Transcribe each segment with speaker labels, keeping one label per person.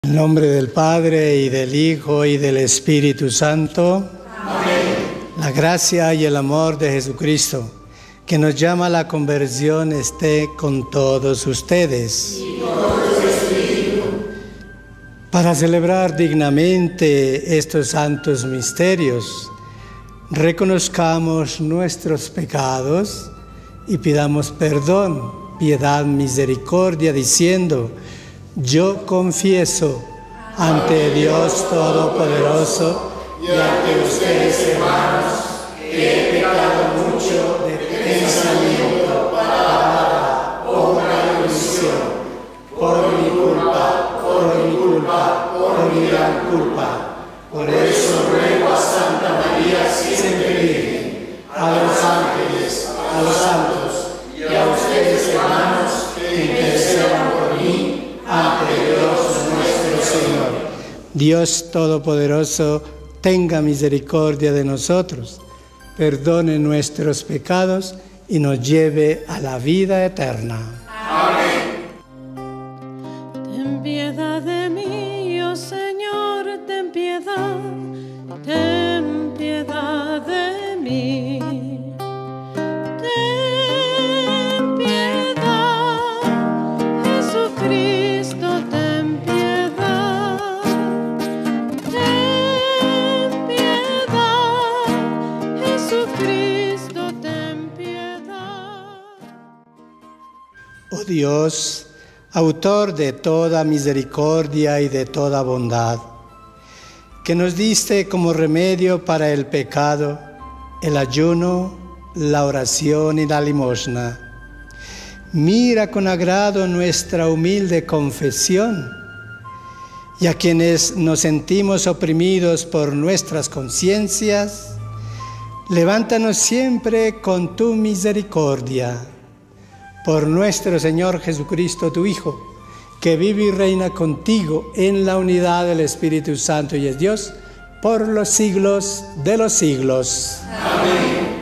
Speaker 1: En nombre del Padre, y del Hijo, y del Espíritu Santo. Amén. La gracia y el amor de Jesucristo, que nos llama a la conversión, esté con todos ustedes. Y con tu espíritu. Para celebrar dignamente estos santos misterios, reconozcamos nuestros pecados y pidamos perdón, piedad, misericordia, diciendo: yo confieso ante Dios Todopoderoso y ante ustedes, hermanos, que he pecado mucho de pensamiento, palabra, obra y omisión, por mi culpa, por mi gran culpa. Por eso ruego a Santa María siempre Virgen, a los ángeles, a los santos y a ustedes, hermanos, que intercedan por mí ante Dios nuestro Señor. Dios Todopoderoso, tenga misericordia de nosotros, perdone nuestros pecados y nos lleve a la vida eterna. Amén.
Speaker 2: Ten piedad de mí, oh Señor, ten piedad de mí. Ten piedad, Jesucristo, ten piedad. Ten piedad, Jesucristo, ten piedad.
Speaker 1: Oh Dios, autor de toda misericordia y de toda bondad, que nos diste como remedio para el pecado, el ayuno, la oración y la limosna. Mira con agrado nuestra humilde confesión, y a quienes nos sentimos oprimidos por nuestras conciencias, levántanos siempre con tu misericordia. Por nuestro Señor Jesucristo, tu Hijo, que vive y reina contigo en la unidad del Espíritu Santo y es Dios, por los siglos de los siglos. Amén.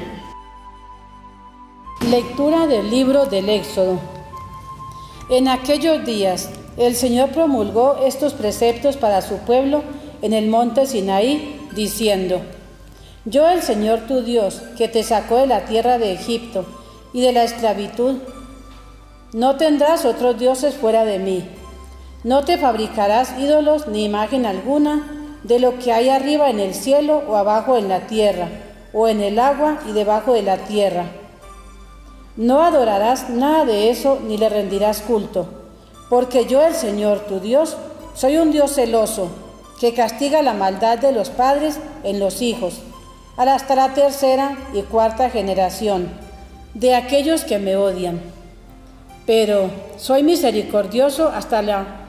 Speaker 3: Lectura del libro del Éxodo. En aquellos días, el Señor promulgó estos preceptos para su pueblo en el monte Sinaí, diciendo: Yo, el Señor tu Dios, que te sacó de la tierra de Egipto y de la esclavitud, no tendrás otros dioses fuera de mí. No te fabricarás ídolos ni imagen alguna de lo que hay arriba en el cielo o abajo en la tierra, o en el agua y debajo de la tierra. No adorarás nada de eso ni le rendirás culto, porque yo, el Señor tu Dios, soy un Dios celoso, que castiga la maldad de los padres en los hijos, hasta la tercera y cuarta generación de aquellos que me odian. Pero soy misericordioso hasta la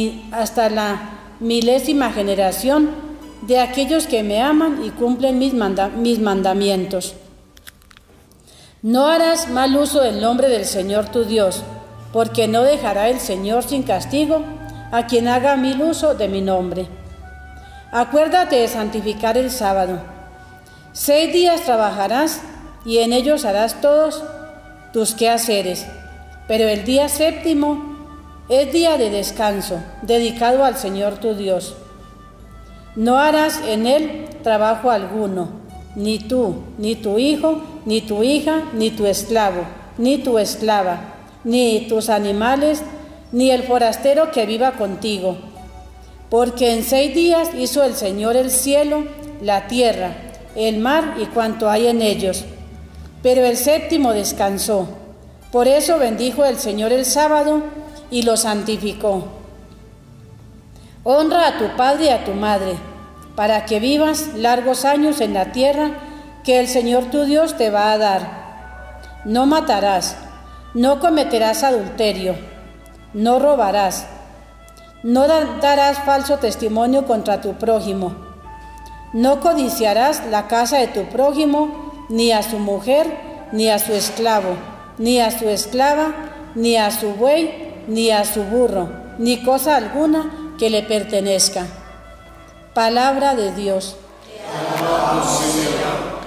Speaker 3: 1000ª generación de aquellos que me aman y cumplen mis mandamientos. No harás mal uso del nombre del Señor tu Dios, porque no dejará el Señor sin castigo a quien haga mal uso de mi nombre. Acuérdate de santificar el sábado. 6 días trabajarás y en ellos harás todos tus quehaceres, pero el día séptimo es día de descanso, dedicado al Señor tu Dios. No harás en él trabajo alguno, ni tú, ni tu hijo, ni tu hija, ni tu esclavo, ni tu esclava, ni tus animales, ni el forastero que viva contigo. Porque en 6 días hizo el Señor el cielo, la tierra, el mar y cuanto hay en ellos. Pero el séptimo descansó. Por eso bendijo el Señor el sábado y lo santificó. Honra a tu padre y a tu madre, para que vivas largos años en la tierra que el Señor tu Dios te va a dar. No matarás, no cometerás adulterio, no robarás, no darás falso testimonio contra tu prójimo, no codiciarás la casa de tu prójimo, ni a su mujer, ni a su esclavo, ni a su esclava, ni a su buey, ni a su burro, ni cosa alguna que le pertenezca. Palabra de Dios. Te alabamos, Señor.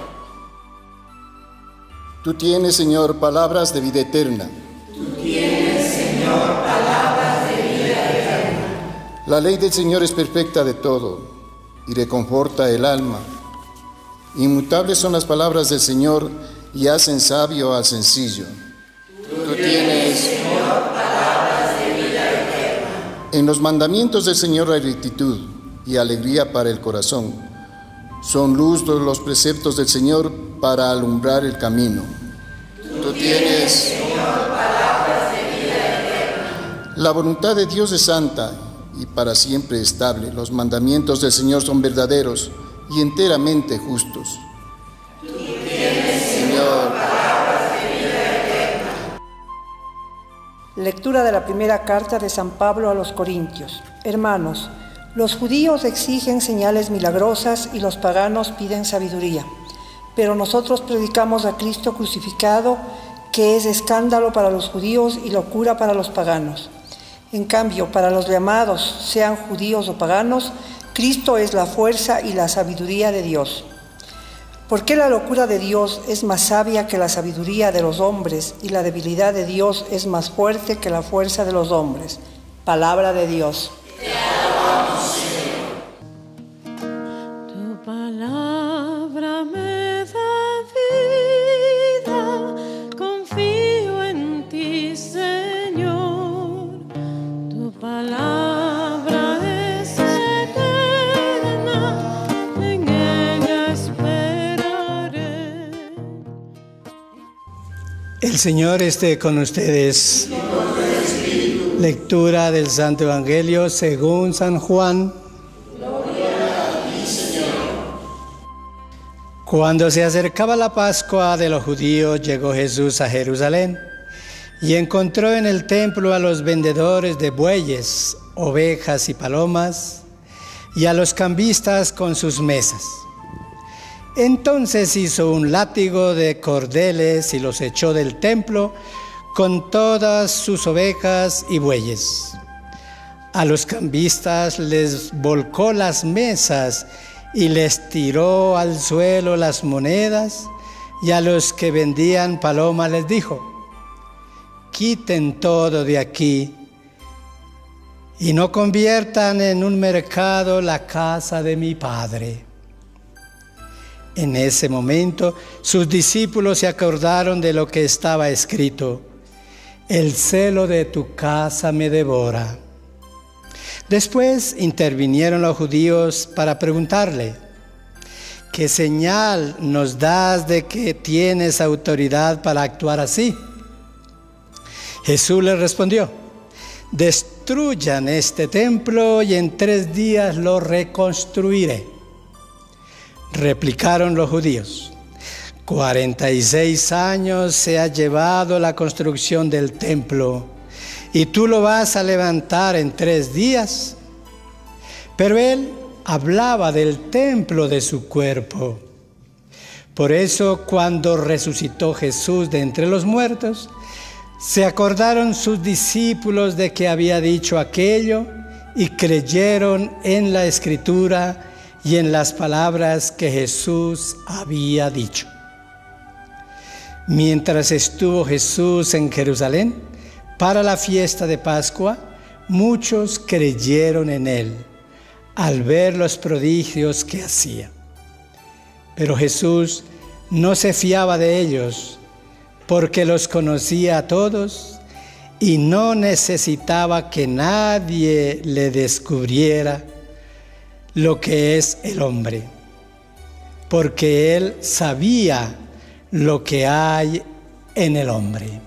Speaker 4: Tú tienes, Señor, palabras de vida eterna.
Speaker 5: Tú tienes, Señor, palabras de vida eterna.
Speaker 4: La ley del Señor es perfecta de todo y reconforta el alma. Inmutables son las palabras del Señor y hacen sabio al sencillo. Tú tienes, Señor, palabras de vida eterna. En los mandamientos del Señor hay rectitud y alegría para el corazón. Son luz los preceptos del Señor para alumbrar el camino. Tú tienes, Señor, palabras de vida eterna. La voluntad de Dios es santa y para siempre estable. Los mandamientos del Señor son verdaderos y enteramente justos. Tú tienes, Señor, palabras de vida eterna.
Speaker 5: Lectura de la primera carta de San Pablo a los Corintios. Hermanos, los judíos exigen señales milagrosas y los paganos piden sabiduría. Pero nosotros predicamos a Cristo crucificado, que es escándalo para los judíos y locura para los paganos. En cambio, para los llamados, sean judíos o paganos, Cristo es la fuerza y la sabiduría de Dios. Porque la locura de Dios es más sabia que la sabiduría de los hombres, y la debilidad de Dios es más fuerte que la fuerza de los hombres. Palabra de Dios.
Speaker 2: Te alabamos, Señor. Tu palabra me da vida, confío en ti, Señor. Tu palabra es eterna, en ella esperaré.
Speaker 1: El Señor esté con ustedes. Lectura del Santo Evangelio según San Juan. Gloria a ti, Señor. Cuando se acercaba la Pascua de los judíos, llegó Jesús a Jerusalén y encontró en el templo a los vendedores de bueyes, ovejas y palomas, y a los cambistas con sus mesas. Entonces hizo un látigo de cordeles y los echó del templo con todas sus ovejas y bueyes. A los cambistas les volcó las mesas y les tiró al suelo las monedas, y a los que vendían palomas les dijo: quiten todo de aquí y no conviertan en un mercado la casa de mi Padre. En ese momento sus discípulos se acordaron de lo que estaba escrito: el celo de tu casa me devora. Después intervinieron los judíos para preguntarle: ¿qué señal nos das de que tienes autoridad para actuar así? Jesús les respondió: destruyan este templo y en 3 días lo reconstruiré. Replicaron los judíos: 46 años se ha llevado la construcción del templo, ¿y tú lo vas a levantar en 3 días? Pero él hablaba del templo de su cuerpo. Por eso, cuando resucitó Jesús de entre los muertos, se acordaron sus discípulos de que había dicho aquello y creyeron en la Escritura y en las palabras que Jesús había dicho. Mientras estuvo Jesús en Jerusalén para la fiesta de Pascua, muchos creyeron en él al ver los prodigios que hacía. Pero Jesús no se fiaba de ellos, porque los conocía a todos y no necesitaba que nadie le descubriera lo que es el hombre, porque él sabía lo que hay en el hombre.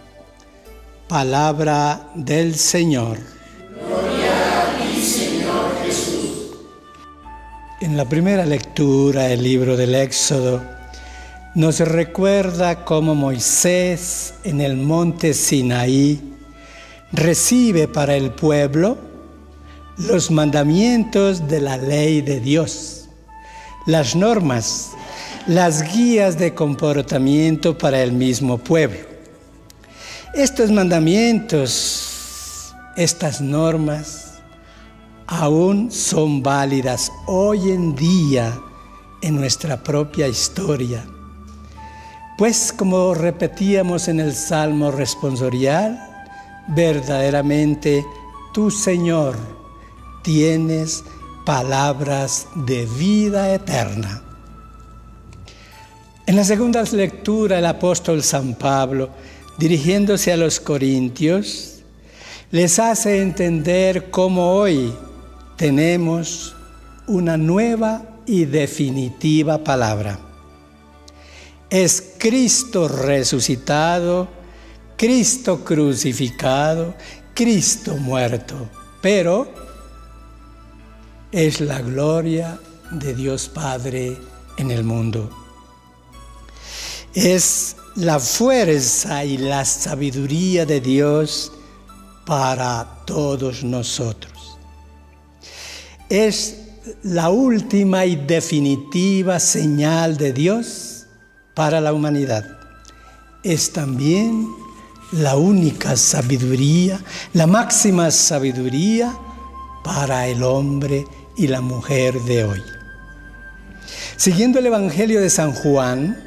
Speaker 1: Palabra del Señor.
Speaker 2: Gloria a ti, Señor Jesús.
Speaker 1: En la primera lectura del libro del Éxodo nos recuerda cómo Moisés en el monte Sinaí recibe para el pueblo los mandamientos de la ley de Dios, las normas, las guías de comportamiento para el mismo pueblo. Estos mandamientos, estas normas, aún son válidas hoy en día en nuestra propia historia. Pues, como repetíamos en el Salmo responsorial, verdaderamente tú, Señor, tienes palabras de vida eterna. En la segunda lectura, el apóstol San Pablo, dirigiéndose a los corintios, les hace entender cómo hoy tenemos una nueva y definitiva palabra. Es Cristo resucitado, Cristo crucificado, Cristo muerto, pero es la gloria de Dios Padre en el mundo. Es la fuerza y la sabiduría de Dios para todos nosotros. Es la última y definitiva señal de Dios para la humanidad. Es también la única sabiduría, la máxima sabiduría para el hombre y la mujer de hoy. Siguiendo el Evangelio de San Juan,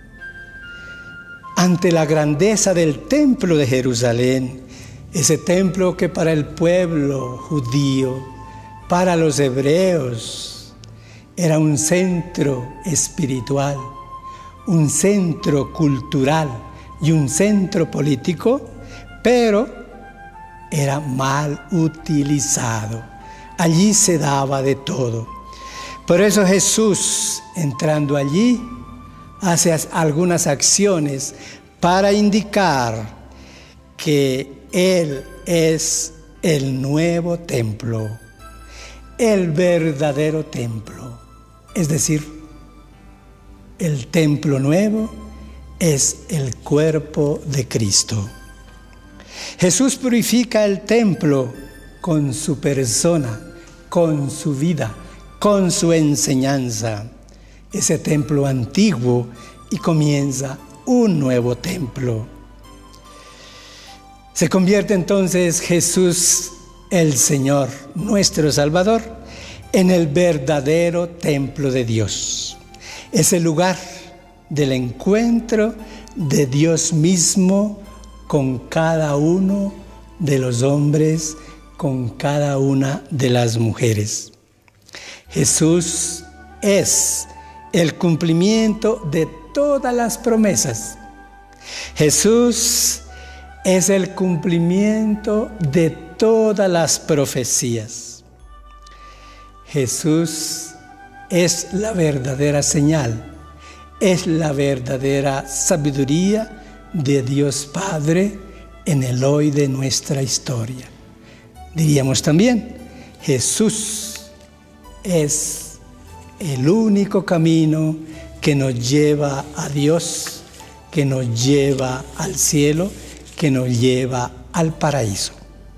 Speaker 1: ante la grandeza del templo de Jerusalén, ese templo que para el pueblo judío, para los hebreos, era un centro espiritual, un centro cultural y un centro político, pero era mal utilizado. Allí se daba de todo. Por eso Jesús, entrando allí, hace algunas acciones para indicar que Él es el nuevo templo, el verdadero templo. Es decir, el templo nuevo es el cuerpo de Cristo. Jesús purifica el templo con su persona, con su vida, con su enseñanza. Ese templo antiguo, y comienza un nuevo templo. Se convierte entonces Jesús, el Señor, nuestro Salvador, en el verdadero templo de Dios. Es el lugar del encuentro de Dios mismo con cada uno de los hombres, con cada una de las mujeres. Jesús es el cumplimiento de todas las promesas. Jesús es el cumplimiento de todas las profecías. Jesús es la verdadera señal, es la verdadera sabiduría de Dios Padre en el hoy de nuestra historia. Diríamos también, Jesús es el único camino que nos lleva a Dios, que nos lleva al cielo, que nos lleva al paraíso.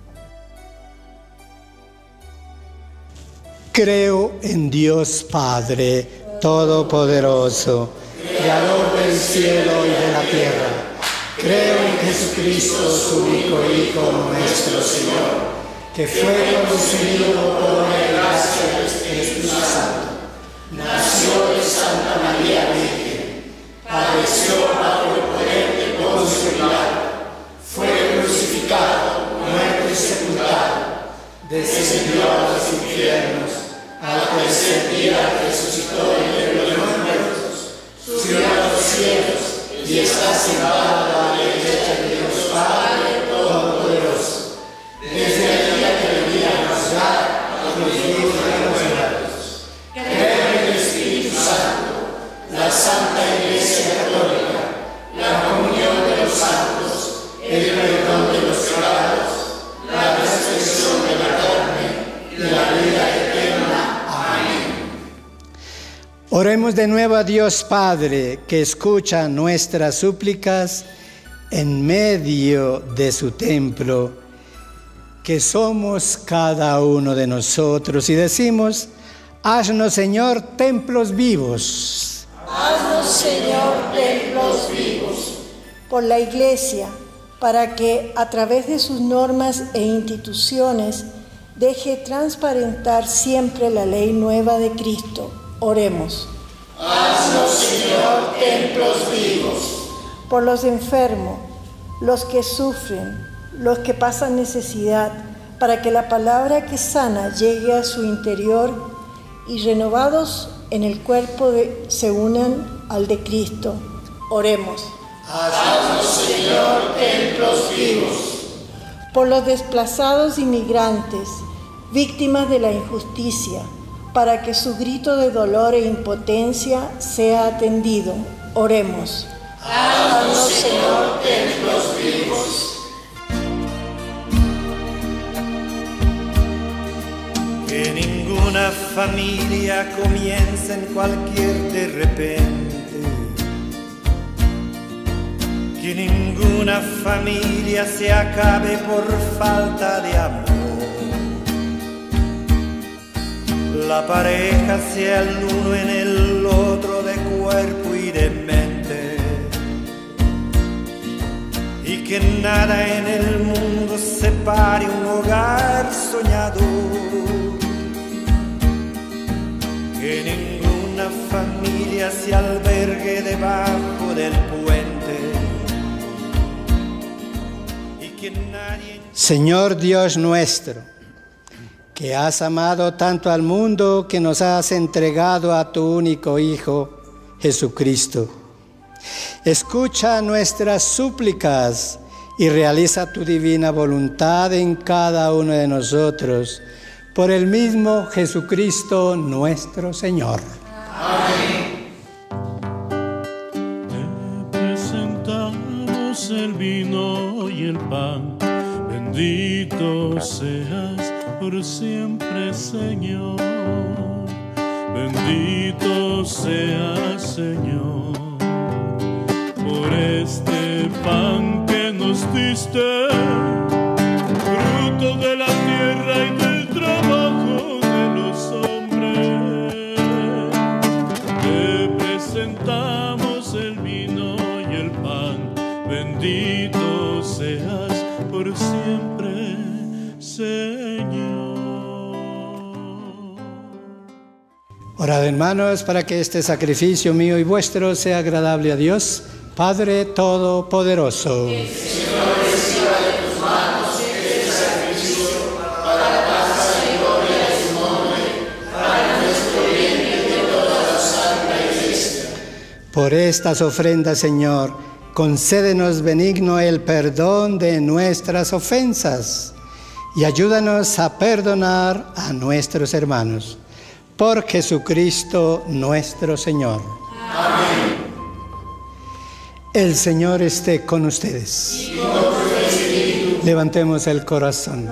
Speaker 1: Creo en Dios Padre Todopoderoso, Creador del cielo y de la tierra. Creo en Jesucristo, su único Hijo, nuestro Señor, que fue concebido por la gracia del Espíritu Santo. Nació de Santa María Virgen, padeció bajo el poder de Poncio Pilato, fue crucificado, muerto y sepultado, descendió a los infiernos, al tercer día resucitó entre los muertos, subió a los cielos y está sentado a la derecha de Dios Padre Todopoderoso. Desde allí ha de venir a juzgar a los vivos y a los muertos. Creo en el Espíritu Santo, la Santa Iglesia Católica, la comunión de los santos, el perdón de los pecados, la resurrección de la carne y la vida eterna. Amén. Oremos de nuevo a Dios Padre, que escucha nuestras súplicas en medio de su templo, que somos cada uno de nosotros, y decimos: haznos, Señor, templos vivos.
Speaker 5: Haznos, Señor, templos vivos. Por la Iglesia, para que a través de sus normas e instituciones deje transparentar siempre la ley nueva de Cristo. Oremos.
Speaker 2: Haznos, Señor, templos vivos.
Speaker 5: Por los enfermos, los que sufren, los que pasan necesidad, para que la palabra que sana llegue a su interior y renovados en el cuerpo se unan al de Cristo. Oremos.
Speaker 2: Haznos, Señor, templos vivos.
Speaker 5: Por los desplazados inmigrantes, víctimas de la injusticia, para que su grito de dolor e impotencia sea atendido. Oremos.
Speaker 2: Haznos, Señor, templos vivos.
Speaker 6: Que ninguna familia comience en cualquier de repente. Que ninguna familia se acabe por falta de amor. La pareja sea el uno en el otro de cuerpo y de mente. Y que nada en el mundo separe un hogar soñado. Que ninguna familia se albergue debajo del puente. Y que nadie...
Speaker 1: Señor Dios nuestro, que has amado tanto al mundo que nos has entregado a tu único Hijo, Jesucristo. Escucha nuestras súplicas y realiza tu divina voluntad en cada uno de nosotros, por el mismo Jesucristo nuestro Señor.
Speaker 2: Amén.
Speaker 7: Te presentamos el vino y el pan, bendito seas por siempre, Señor. Bendito seas, Señor, por este pan que nos diste, fruto de la tierra y del trabajo de los hombres. Te presentamos el vino y el pan, bendito seas por siempre, Señor.
Speaker 1: Orad, hermanos, para que este sacrificio mío y vuestro sea agradable a Dios, Padre Todopoderoso.
Speaker 2: Señor, reciba de tus manos este sacrificio para la paz y gloria de su nombre, para nuestro bien y de toda la santa Iglesia.
Speaker 1: Por estas ofrendas, Señor, concédenos benigno el perdón de nuestras ofensas y ayúdanos a perdonar a nuestros hermanos. Por Jesucristo nuestro Señor.
Speaker 2: Amén.
Speaker 1: El Señor esté con ustedes.
Speaker 2: Y con tu espíritu.
Speaker 1: Levantemos el corazón.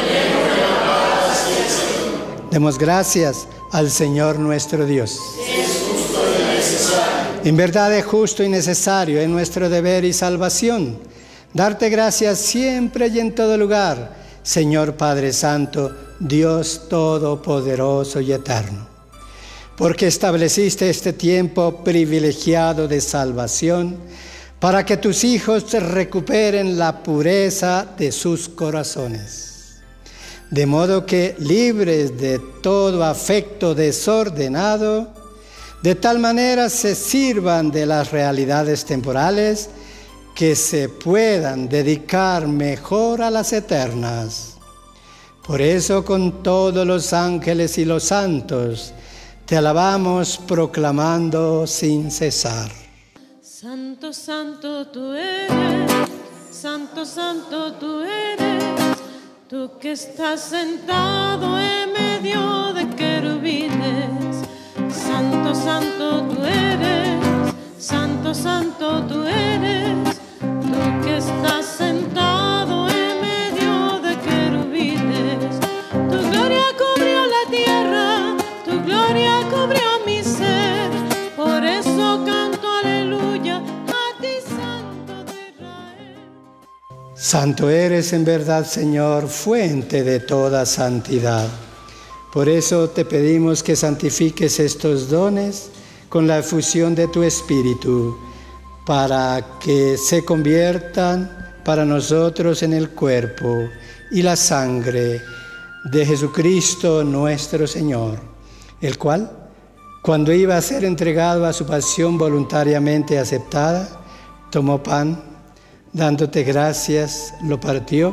Speaker 1: Demos gracias al Señor nuestro Dios.
Speaker 2: Es justo y necesario.
Speaker 1: En verdad es justo y necesario, es nuestro deber y salvación, darte gracias siempre y en todo lugar, Señor Padre Santo, Dios Todopoderoso y Eterno, porque estableciste este tiempo privilegiado de salvación para que tus hijos recuperen la pureza de sus corazones, de modo que, libres de todo afecto desordenado, de tal manera se sirvan de las realidades temporales que se puedan dedicar mejor a las eternas. Por eso, con todos los ángeles y los santos, te alabamos proclamando sin cesar.
Speaker 8: Santo, santo tú eres, santo, santo tú eres, tú que estás sentado en medio de querubines. Santo, santo tú eres, santo, santo tú eres, tú que estás sentado en medio de querubines. Tu gloria cubrió la tierra, tu gloria cubrió mi ser, por eso canto aleluya a ti, Santo de Israel.
Speaker 1: Santo eres en verdad, Señor, fuente de toda santidad. Por eso te pedimos que santifiques estos dones con la efusión de tu Espíritu, para que se conviertan para nosotros en el cuerpo y la sangre de Jesucristo nuestro Señor, el cual, cuando iba a ser entregado a su pasión voluntariamente aceptada, tomó pan, dándote gracias, lo partió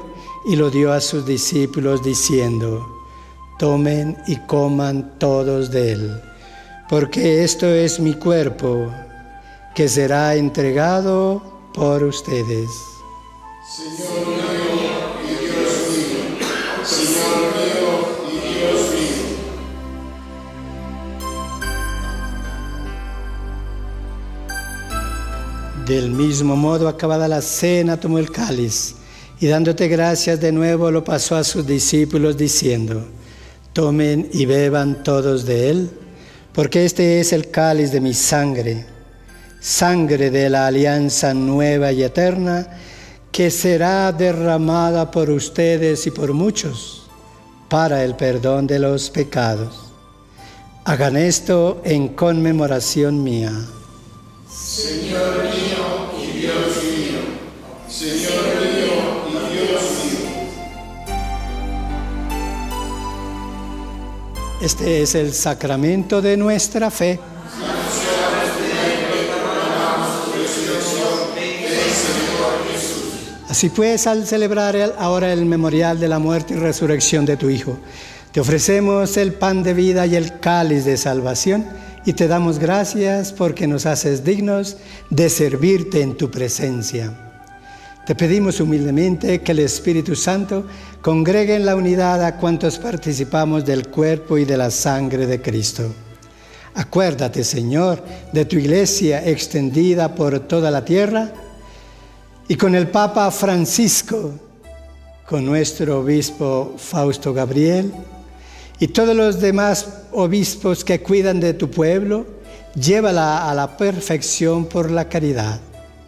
Speaker 1: y lo dio a sus discípulos diciendo: tomen y coman todos de él, porque esto es mi cuerpo, que será entregado por ustedes.
Speaker 4: Señor mío y Dios mío, Señor mío y Dios mío.
Speaker 1: Del mismo modo, acabada la cena, tomó el cáliz y dándote gracias de nuevo lo pasó a sus discípulos diciendo: tomen y beban todos de él, porque este es el cáliz de mi sangre, sangre de la alianza nueva y eterna, que será derramada por ustedes y por muchos para el perdón de los pecados. Hagan esto en conmemoración mía.
Speaker 4: Señor mío y Dios mío, Señor mío y Dios mío.
Speaker 1: Este es el sacramento de nuestra fe. Así pues, al celebrar ahora el memorial de la muerte y resurrección de tu Hijo, te ofrecemos el pan de vida y el cáliz de salvación y te damos gracias porque nos haces dignos de servirte en tu presencia. Te pedimos humildemente que el Espíritu Santo congregue en la unidad a cuantos participamos del cuerpo y de la sangre de Cristo. Acuérdate, Señor, de tu iglesia extendida por toda la tierra y con el Papa Francisco, con nuestro obispo Fausto Gabriel y todos los demás obispos que cuidan de tu pueblo, llévala a la perfección por la caridad.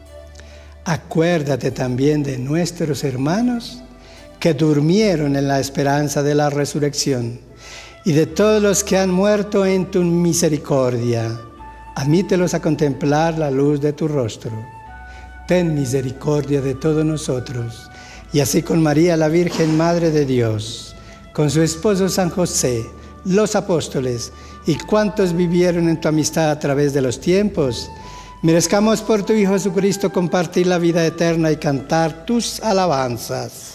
Speaker 1: Acuérdate también de nuestros hermanos que durmieron en la esperanza de la resurrección y de todos los que han muerto en tu misericordia. Admítelos a contemplar la luz de tu rostro. Ten misericordia de todos nosotros, y así con María, la Virgen Madre de Dios, con su esposo San José, los apóstoles y cuantos vivieron en tu amistad a través de los tiempos, merezcamos por tu Hijo Jesucristo compartir la vida eterna y cantar tus alabanzas.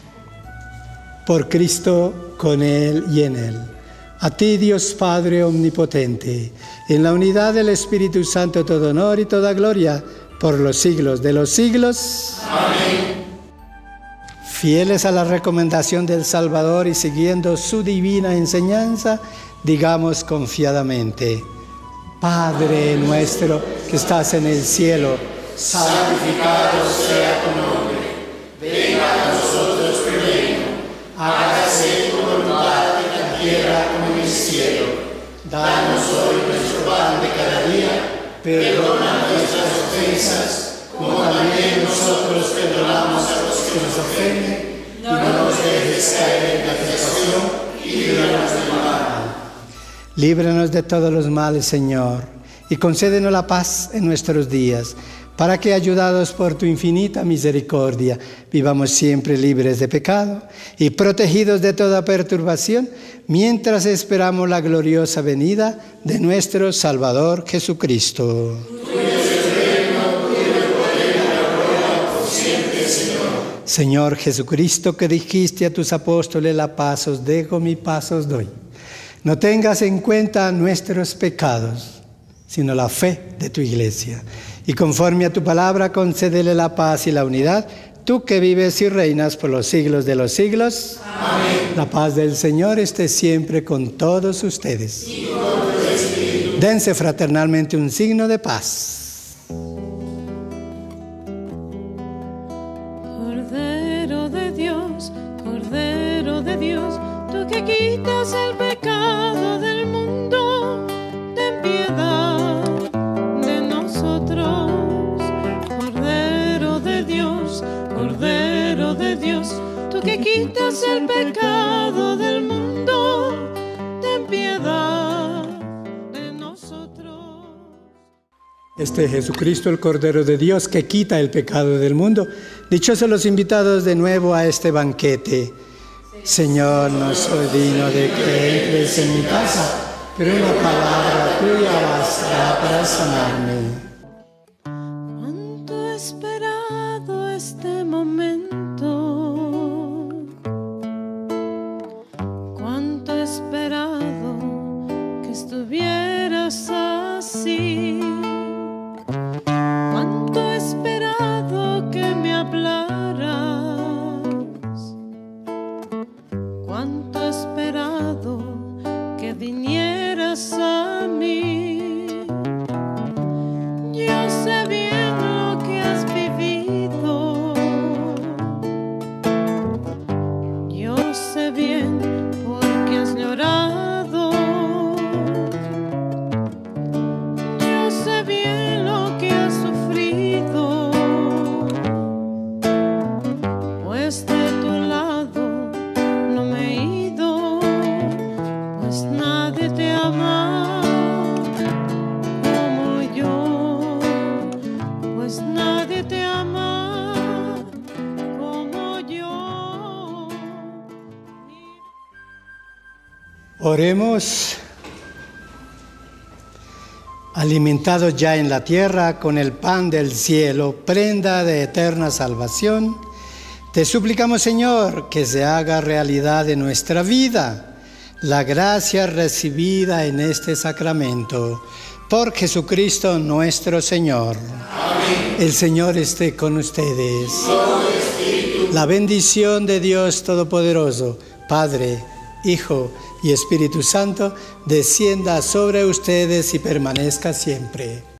Speaker 1: Por Cristo, con Él y en Él. A ti, Dios Padre omnipotente, en la unidad del Espíritu Santo, todo honor y toda gloria, por los siglos de los siglos.
Speaker 4: Amén.
Speaker 1: Fieles a la recomendación del Salvador y siguiendo su divina enseñanza, digamos confiadamente: Padre nuestro que estás en el cielo,
Speaker 4: Santificado sea tu nombre. Venga a nosotros tu reino. Hágase tu voluntad en la tierra como en el cielo. Danos hoy nuestro pan de cada día. Perdona nuestras ofensas, como también nosotros perdonamos a los que nos ofenden, y no nos dejes caer en la tentación, y líbranos del mal.
Speaker 1: Líbranos de todos los males, Señor, y concédenos la paz en nuestros días, para que, ayudados por tu infinita misericordia, vivamos siempre libres de pecado y protegidos de toda perturbación, mientras esperamos la gloriosa venida de nuestro Salvador Jesucristo. Señor Jesucristo, que dijiste a tus apóstoles: la paz os dejo, mi paz os doy. No tengas en cuenta nuestros pecados, sino la fe de tu iglesia. Y conforme a tu palabra, concédele la paz y la unidad, tú que vives y reinas por los siglos de los siglos.
Speaker 4: Amén.
Speaker 1: La paz del Señor esté siempre con todos ustedes.
Speaker 4: Y con tu espíritu.
Speaker 1: Dense fraternalmente un signo de paz.
Speaker 8: Cordero de Dios, tú que quitas el pecado del mundo, ten piedad de nosotros. Cordero de Dios, tú que quitas el pecado del mundo, ten piedad de nosotros.
Speaker 1: Este es Jesucristo, el Cordero de Dios, que quita el pecado del mundo. Dichosos los invitados de nuevo a este banquete. Señor, no soy digno de que entres en mi casa, pero una palabra tuya bastará para sanarme.
Speaker 8: Cuánto he esperado este momento. vinieras a mí. Yo sé bien lo que has vivido, yo sé bien porque has llorado, yo sé bien lo que has sufrido, pues de tu lado no me he ido, pues nadie te ama como yo, pues nadie te ama como yo.
Speaker 1: Oremos. Alimentados ya en la tierra con el pan del cielo, prenda de eterna salvación, te suplicamos, Señor, que se haga realidad en nuestra vida la gracia recibida en este sacramento. Por Jesucristo nuestro Señor. Amén. El Señor esté con ustedes. La bendición de Dios Todopoderoso, Padre, Hijo y Espíritu Santo, descienda sobre ustedes y permanezca siempre.